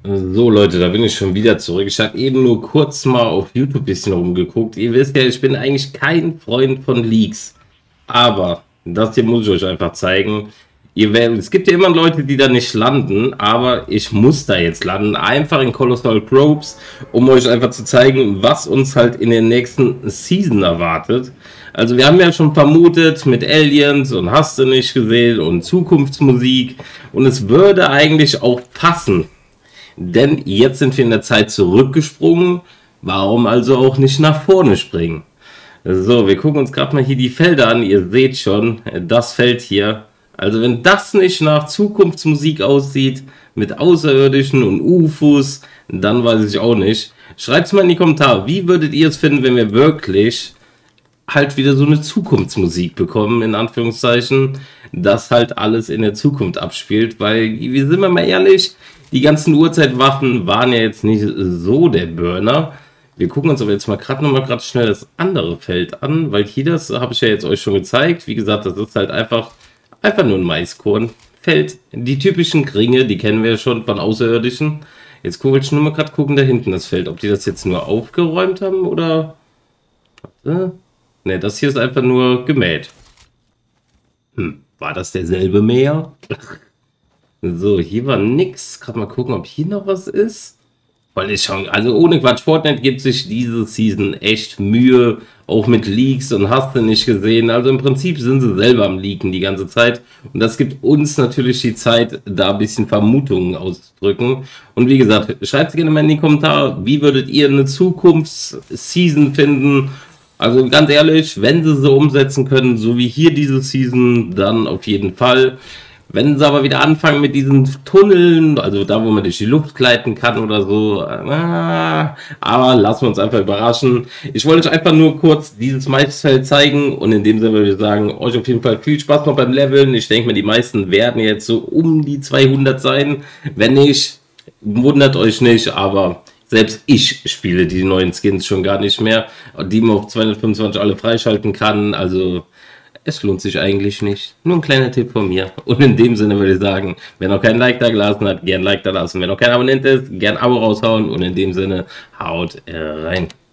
So Leute, da bin ich schon wieder zurück. Ich habe eben nur kurz mal auf YouTube ein bisschen rumgeguckt. Ihr wisst ja, ich bin eigentlich kein Freund von Leaks. Aber das hier muss ich euch einfach zeigen. Es gibt ja immer Leute, die da nicht landen, aber ich muss da jetzt landen. Einfach in Colossal Probes, um euch einfach zu zeigen, was uns halt in der nächsten Season erwartet. Also wir haben ja schon vermutet mit Aliens und hast du nicht gesehen und Zukunftsmusik. Und es würde eigentlich auch passen. Denn jetzt sind wir in der Zeit zurückgesprungen. Warum also auch nicht nach vorne springen? So, wir gucken uns gerade mal hier die Felder an. Ihr seht schon, das Feld hier. Also wenn das nicht nach Zukunftsmusik aussieht, mit Außerirdischen und UFOs, dann weiß ich auch nicht. Schreibt es mal in die Kommentare, wie würdet ihr es finden, wenn wir wirklich halt wieder so eine Zukunftsmusik bekommen, in Anführungszeichen, das halt alles in der Zukunft abspielt, weil, wir sind mal ehrlich, die ganzen Uhrzeitwaffen waren ja jetzt nicht so der Burner. Wir gucken uns aber jetzt mal gerade schnell das andere Feld an, weil hier das habe ich ja jetzt euch schon gezeigt. Wie gesagt, das ist halt einfach nur ein Maiskornfeld. Die typischen Kringe, die kennen wir ja schon von Außerirdischen. Jetzt wollte ich nur mal gerade gucken, da hinten das Feld, ob die das jetzt nur aufgeräumt haben oder... Ne, das hier ist einfach nur gemäht. War das derselbe Mäher? So, hier war nix. Gerade mal gucken, ob hier noch was ist. Weil ich schon, also ohne Quatsch, Fortnite gibt sich diese Season echt Mühe, auch mit Leaks und hast du nicht gesehen. Also im Prinzip sind sie selber am Leaken die ganze Zeit. Und das gibt uns natürlich die Zeit, da ein bisschen Vermutungen auszudrücken. Und wie gesagt, schreibt gerne mal in die Kommentare, wie würdet ihr eine Zukunftsseason finden? Also ganz ehrlich, wenn sie so umsetzen können, so wie hier diese Season, dann auf jeden Fall. Wenn sie aber wieder anfangen mit diesen Tunneln, also da, wo man durch die Luft gleiten kann oder so, aber lassen wir uns einfach überraschen. Ich wollte euch einfach nur kurz dieses Maisfeld zeigen und in dem Sinne würde ich sagen, euch auf jeden Fall viel Spaß noch beim Leveln. Ich denke mal, die meisten werden jetzt so um die 200 sein. Wenn nicht, wundert euch nicht, aber... Selbst ich spiele die neuen Skins schon gar nicht mehr, die man auf 225 alle freischalten kann. Also es lohnt sich eigentlich nicht. Nur ein kleiner Tipp von mir. Und in dem Sinne würde ich sagen, wer noch kein Like da gelassen hat, gern Like da lassen. Wer noch kein Abonnent ist, gern Abo raushauen. Und in dem Sinne, haut rein.